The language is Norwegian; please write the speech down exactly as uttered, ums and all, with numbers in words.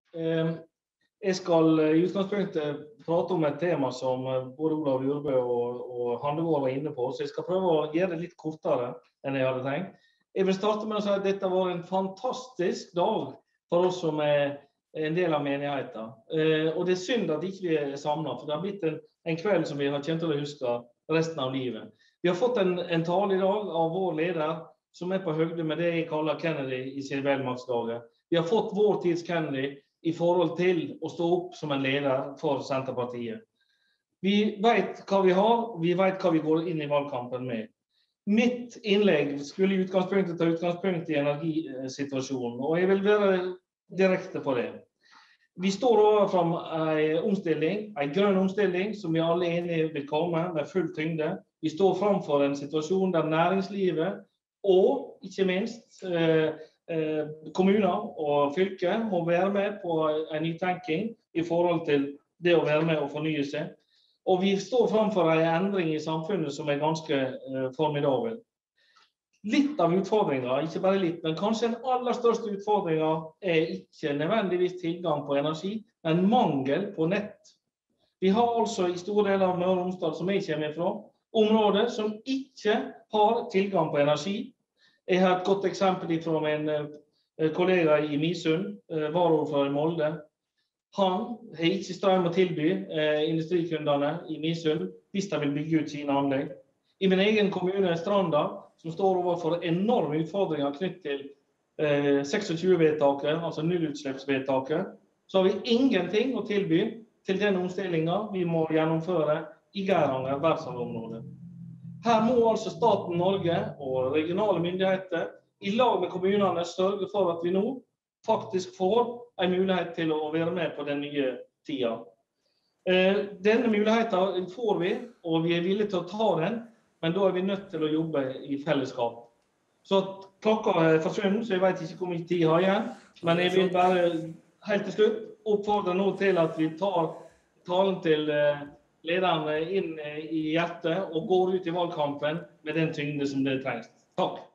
Eh, Jeg skal i utgangspunktet prate om et tema som både Olav Jurbø og, og Handegård var inne på, så jeg skal prøve å gjøre det litt kortere enn jeg hadde tenkt. Jeg vil starte med å si at dette var en fantastisk dag for oss som er en del av menigheten. Eh, og det er synd at ikke vi er samlet, for det har blitt en, en kveld som vi har kjent til å huske resten av livet. Vi har fått en, en tale i dag av vår leder, som er på høyde med det jeg kaller Kennedy i sin velmaktsdager. Vi har fått vår tids Kennedy i forhold til å stå opp som en leder for Senterpartiet. Vi vet hva vi har, vi vet hva vi går inn i valgkampen med. Mitt innlegg skulle i utgangspunktet ta utgangspunkt i energisituasjonen, og jeg vil være direkte på det. Vi står overfor en omstilling, en grønn omstilling, som vi alle er enige vil komme med full tyngde. Vi står framfor en situasjon der næringslivet og, ikke minst, eh, kommuner og fylker må være med på en nytenking i forhold til det å være med og fornye seg. Og vi står framfor en endring i samfunnet som er ganske eh, formidabel. Litt av utfordringen, ikke bare litt, men kanskje den aller største utfordringen er ikke nødvendigvis tilgang på energi, men mangel på nett. Vi har altså i store deler av Møre og Romsdal, som jeg kommer fra, områder som ikke har tilgang på energi. Jeg har et godt eksempel fra min kollega i Misund, varaordfører i Molde. Han har ikke strøm å tilby industrikundene i Misund hvis de vil bygge ut sine anlegg. I min egen kommune, Stranda, som står overfor enorme utfordringer knyttet til eh, tjueseks-vedtaket, altså nullutslippsvedtaket, så har vi ingenting å tilby til den omstillingen vi må gjennomføre i Geiranger verdensarvområdet. Her må altså staten Norge og regionale myndigheter i lag med kommunene sørge for at vi nå faktisk får en mulighet til å være med på den nye tida. Eh, denne muligheten får vi, og vi er villige til å ta den, men da er vi nødt til å jobbe i fellesskap. Så klokka er forsvunnet, så jeg vet ikke hvor mye tid jeg har igjen, men jeg vil bare helt til slutt oppfordre nå til at vi tar talen til eh, lederne inn i hjertet og går ut i valgkampen med den tyngde som det trengs. Takk.